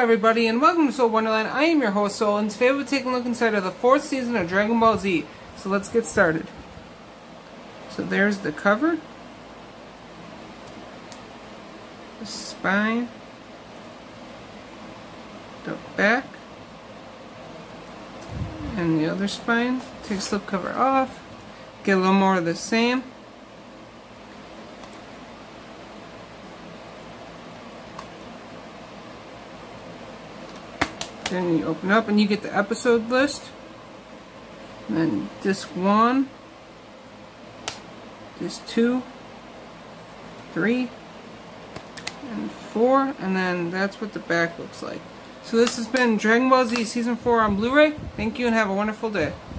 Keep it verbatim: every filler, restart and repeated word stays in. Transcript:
everybody, and welcome to Soul Wonderland. I am your host, Soul, and today we're taking a look inside of the fourth season of Dragon Ball Z. So let's get started. So there's the cover, the spine, the back, and the other spine. Take the slipcover off, get a little more of the same. Then you open up and you get the episode list. And then disc one, disc two, three, and four, and then that's what the back looks like. So this has been Dragon Ball Z Season four on Blu-ray. Thank you and have a wonderful day.